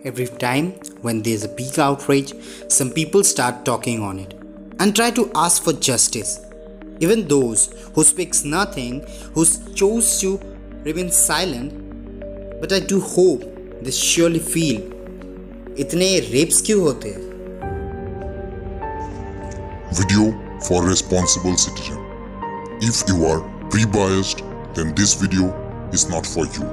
Every time when there's a big outrage, some people start talking on it and try to ask for justice. Even those who speaks nothing, who chose to remain silent, but I do hope they surely feel इतने rapes क्यों होते हैं? Video for responsible citizen. If you are pre-biased, then this video is not for you.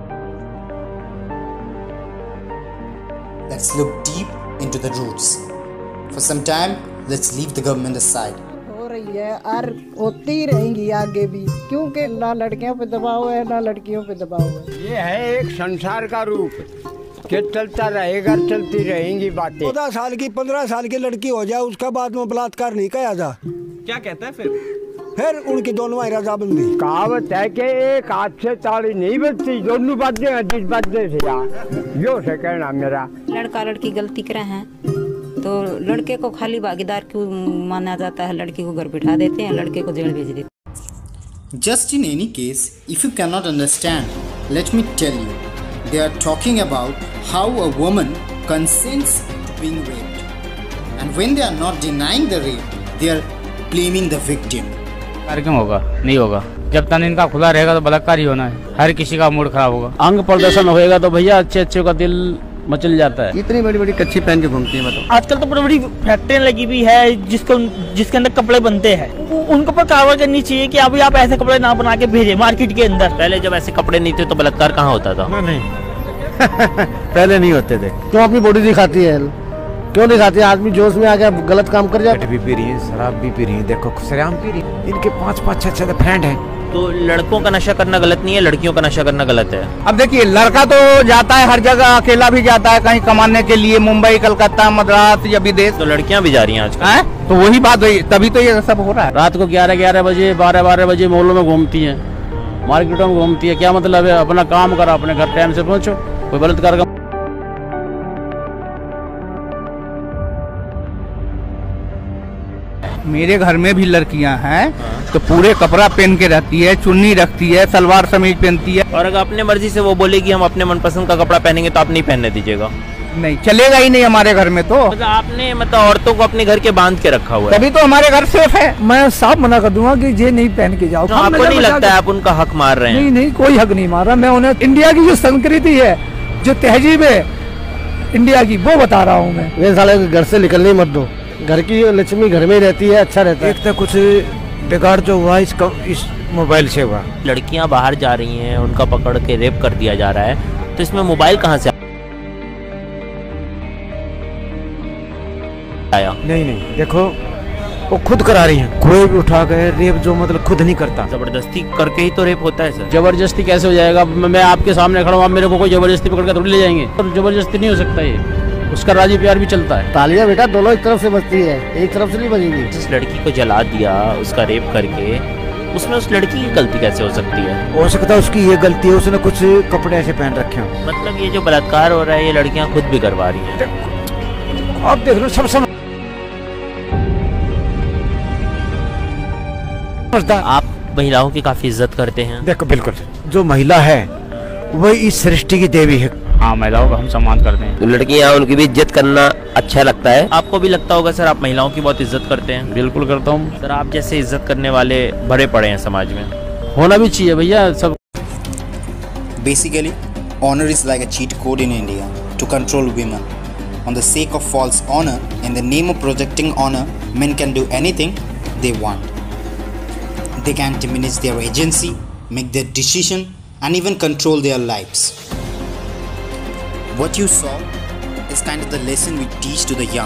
Let's look deep into the roots. For some time, let's leave the government aside. हो रही है और होती ही रहेंगी आगे भी, क्योंकि ना लड़कियों पे दबाव है ना लड़कियों पे दबाव है। ये है एक संसार का रूप कि चलता रहेगा, चलती रहेंगी बातें। 14 साल की 15 साल की लड़की हो जाए उसका बाद में बलात्कार नहीं किया जा। क्या कहता है फिर उनकी दोनों रजाबंदी। कहावत है कि एक हाथ से ताली नहीं बजती, दोनों बातें हैं जिस बातें से यार यो से कहना मेरा। लड़का लड़की गलती करे हैं तो लड़के को खाली भागीदार क्यों माना जाता है, लड़की को घर बिठा देते हैं, लड़के को जेल भेज देते हैं। Just in any case, if you cannot understand, let me tell you, they are talking about how a woman consents to being raped, and when they are not denying the rape, they are blaming the victim. कार्यक्रम होगा नहीं होगा, जब तक इनका खुला रहेगा तो बलात्कार ही होना है, हर किसी का मूड खराब होगा। अंग प्रदर्शन होएगा तो भैया अच्छे अच्छे का दिल मचल जाता है। इतनी बड़ी बड़ी कच्ची पहन के घूमती है मतलब। आजकल तो बड़ी बड़ी फैक्ट्रियां लगी हुई है जिसके अंदर कपड़े बनते हैं, उनको पर कार्रवाई करनी चाहिए कि अभी आप ऐसे कपड़े ना बना के भेजे मार्केट के अंदर। पहले जब ऐसे कपड़े नहीं थे तो बलात्कार कहाँ होता था? नहीं पहले नहीं होते थे। क्यों अपनी बॉडी दिखाती है? क्यों दिखाती है? आदमी जोश में आ गया गलत काम कर जाए। भी पी रही है, शराब भी पी रही है, देखो सरेआम पी रही है। इनके 5-5 6 फ्रेंड हैं। तो लड़कों का नशा करना गलत नहीं है, लड़कियों का नशा करना गलत है। अब देखिए, लड़का तो जाता है हर जगह, अकेला भी जाता है कहीं कमाने के लिए, मुंबई, कलकत्ता, मद्रास या विदेश। तो लड़कियां भी जा रही हैं आजकल। तो वही बात हुई, तभी तो ये सब हो रहा है। रात को 11-11 बजे 12-12 बजे मोहल्लों में घूमती है, मार्केटों में घूमती है। क्या मतलब है? अपना काम करो, अपने घर टाइम से पहुँचो, कोई बलात्कार का। मेरे घर में भी लड़कियां हैं तो पूरे कपड़ा पहन के रहती है, चुन्नी रखती है, सलवार समीज पहनती है। और अगर अपने मर्जी से वो बोलेगी हम अपने मनपसंद का कपड़ा पहनेंगे तो आप नहीं पहनने दीजिएगा? नहीं चलेगा ही नहीं हमारे घर में। तो आपने औरतों को अपने घर के बांध के रखा हुआ है, तभी तो हमारे घर सेफ है। मैं साफ मना कर दूंगा कि ये नहीं पहन के जाओ। आपको नहीं लगता है आप उनका हक मार रहे हैं? नहीं, कोई हक नहीं मार रहा। मैं उन्हें इंडिया की जो संस्कृति है, जो तहजीब है इंडिया की, वो बता रहा हूँ मैं। वे साले घर से निकलने मत दो, घर की लक्ष्मी घर में रहती है, अच्छा रहता है। एक तो कुछ बिगाड़ जो हुआ इस मोबाइल से हुआ। लड़कियां बाहर जा रही हैं, उनका पकड़ के रेप कर दिया जा रहा है, तो इसमें मोबाइल कहाँ से आया? नहीं देखो, वो खुद करा रही हैं, कोई भी उठा गए रेप जो मतलब खुद नहीं करता। जबरदस्ती करके ही तो रेप होता है सर। जबरदस्ती कैसे हो जाएगा? मैं आपके सामने खड़ा हूँ, आप मेरे को कोई जबरदस्ती पकड़ के थोड़ी ले जाएंगे। जबरदस्ती नहीं हो सकता, ये उसका राजी प्यार भी चलता है। तालियां बेटा दोनों एक तरफ से बजती है, एक तरफ से नहीं बजेगी। जिस लड़की को जला दिया, उसका रेप करके, उसमें उस लड़की की गलती कैसे हो सकती है? हो सकता है उसकी ये गलती है, उसने कुछ कपड़े ऐसे पहन रखे हो। मतलब ये जो बलात्कार हो रहा है, ये लड़कियां खुद भी करवा रही हैं। आप देख लो, सब आप महिलाओं की काफी इज्जत करते हैं। देखो बिल्कुल, जो महिला है वही इस सृष्टि की देवी है। हाँ, महिलाओं का हम सम्मान करते हैं। तो लड़कियां, उनकी भी इज्जत करना अच्छा लगता है। आपको भी लगता होगा सर, आप महिलाओं की बहुत इज्जत करते हैं। बिल्कुल करता हूँ सर। आप जैसे इज्जत करने वाले भरे पड़े हैं समाज में, होना भी चाहिए भैया सब। Basically, honor is like a cheat code in India to control women. On the sake of false honor, in the name of protecting honor, men can do anything they want. They can diminish their agency, make their decision, and even control their lives. What you saw is kind of the lesson we teach to the young.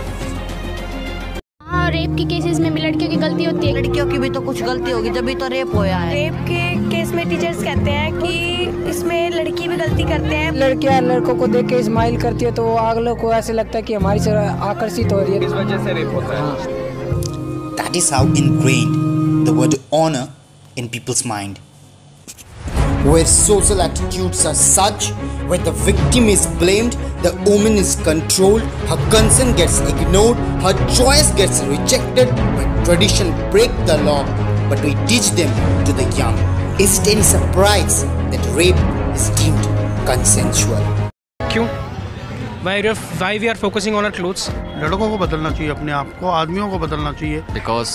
हाँ, rape के cases में भी लड़कियों की गलती होती है। लड़कियों की भी तो कुछ गलती होगी, जब भी तो रेप होया है। रेप के केस में टीचर्स कहते हैं कि इसमें लड़की भी गलती करते हैं। लड़कियां लड़कों को देख के स्माइल करती है तो वो अगले को ऐसे लगता है कि हमारी से आकर्षित हो रही है, इस वजह से रेप होता है। That is how ingrained the word honor in people's mind. Where social attitudes are such, where the victim is blamed, the woman is controlled, her consent gets ignored, her choice gets rejected, when tradition break the law, but we teach them to the young. Is it any surprise that rape is deemed consensual? क्यों? why we are focusing on our clothes. लड़कों को बदलना चाहिए, अपने आप को, आदमियों को बदलना चाहिए. Because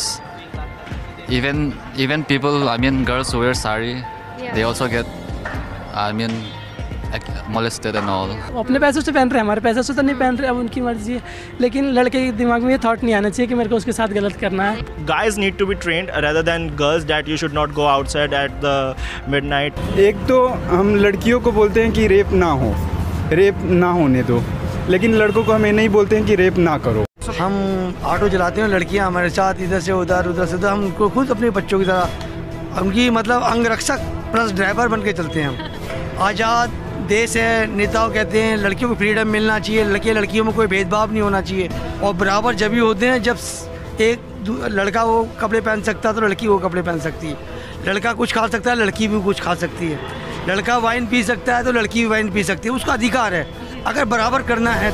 even people, I mean girls who wear sari, they also get, I mean, molested and all. अपने पैसों से पहन रहे हैं, हमारे पैसों से तो नहीं पहन रहे, अब उनकी मर्जी है. लेकिन लड़के के दिमाग में ये थॉट नहीं आना चाहिए कि मेरे को उसके साथ गलत करना है. Guys need to be trained rather than girls that you should not go outside at the midnight. एक तो हम लड़कियों को बोलते हैं कि रेप ना होने दो, लेकिन लड़कों को हमें नहीं बोलते हैं कि रेप ना करो. हम ऑटो चलाते हैं, लड़कियां हमारे साथ इधर से उधर हम उनको खुद अपने बच्चों की तरह उनकी मतलब अंगरक्षक प्लस ड्राइवर बन के चलते हैं. हम आज़ाद देश है, नेताओं कहते हैं लड़कियों को फ्रीडम मिलना चाहिए, लड़कियों में कोई भेदभाव नहीं होना चाहिए, और बराबर जब भी होते हैं जब एक लड़का वो कपड़े पहन सकता है तो लड़की वो कपड़े पहन सकती है. लड़का कुछ खा सकता है, लड़की भी कुछ खा सकती है. लड़का वाइन पी सकता है तो लड़की भी वाइन पी सकती है. उसका अधिकार है, अगर बराबर करना है.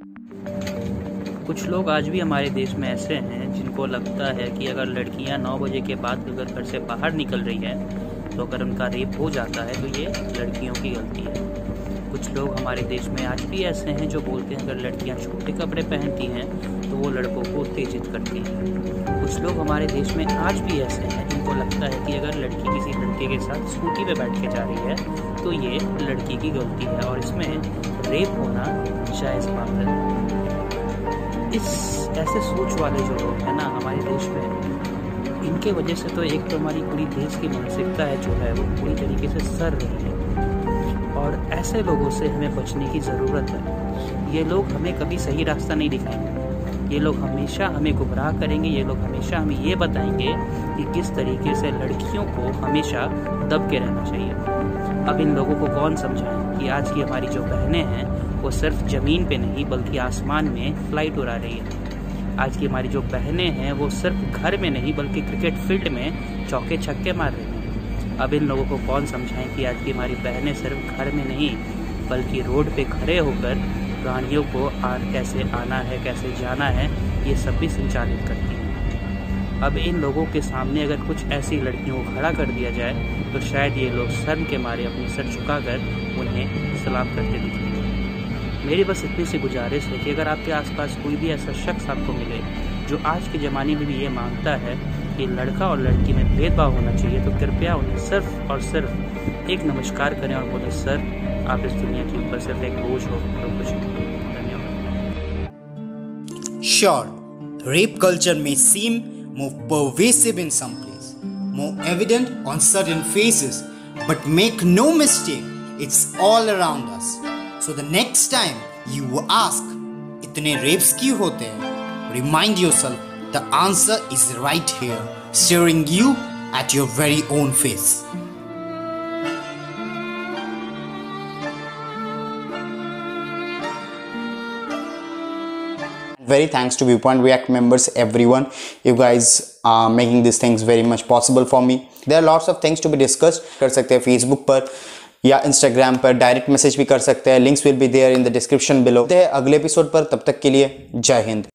कुछ लोग आज भी हमारे देश में ऐसे हैं जिनको लगता है कि अगर लड़कियां 9 बजे के बाद अगर घर से बाहर निकल रही हैं तो अगर उनका रेप हो जाता है तो ये लड़कियों की गलती है. कुछ लोग हमारे देश में आज भी ऐसे हैं जो बोलते हैं अगर लड़कियां छोटे कपड़े पहनती हैं तो वो लड़कों को उत्तेजित करती हैं. कुछ लोग हमारे देश में आज भी ऐसे हैं जिनको लगता है कि अगर लड़की किसी लड़के के साथ स्कूटी पे बैठ के जा रही है तो ये लड़की की गलती है और इसमें रेप होना जायज़ बात है. ऐसे सोच वाले जो लोग हैं ना हमारे देश में, इनके वजह से तो एक तो हमारी पूरी देश की मानसिकता है जो है वो पूरी तरीके से सर रही है, और ऐसे लोगों से हमें बचने की ज़रूरत है. ये लोग हमें कभी सही रास्ता नहीं दिखाएंगे, ये लोग हमेशा हमें गुमराह करेंगे, ये लोग हमेशा हमें ये बताएंगे कि किस तरीके से लड़कियों को हमेशा दब के रहना चाहिए. अब इन लोगों को कौन समझाएं कि आज की हमारी जो बहनें हैं वो सिर्फ ज़मीन पे नहीं बल्कि आसमान में फ्लाइट उड़ा रही है. आज की हमारी जो बहनें हैं वो सिर्फ घर में नहीं बल्कि क्रिकेट फील्ड में चौके छक्के मार रही हैं. अब इन लोगों को कौन समझाएं कि आज की हमारी बहनें सिर्फ घर में नहीं बल्कि रोड पे खड़े होकर गाड़ियों को कैसे आना है, कैसे जाना है, ये सब भी संचालित करती हैं. अब इन लोगों के सामने अगर कुछ ऐसी लड़कियों को खड़ा कर दिया जाए तो शायद ये लोग शर्म के मारे अपनी सर झुकाकर उन्हें सलाम करते दिखेंगे. मेरी बस इतनी सी गुजारिश है कि अगर आपके आसपास कोई भी ऐसा शख्स आपको मिले जो आज के ज़माने में भी ये मांगता है कि लड़का और लड़की में भेदभाव होना चाहिए तो कृपया उन्हें सिर्फ और सिर्फ एक नमस्कार करें और बोले सर आप इस दुनिया के ऊपर सिर्फ एक बोझ हो तो कुछ नहीं. धन्यवाद. Sure, rape culture may seem more pervasive in some places, more evident on certain faces, but make no mistake, it's all around us. So the next time you ask, इतने rapes क्यों होते हैं? Remind yourself, the answer is right here, staring you at your very own face. Very thanks to Viewpoint React members, everyone. You guys are making these things very much possible for me. There are lots of things to be discussed. कर सकते हैं Facebook पर या Instagram पर, direct message भी कर सकते हैं. Links will be there in the description below. अगले एपिसोड पर, तब तक के लिए जय हिंद.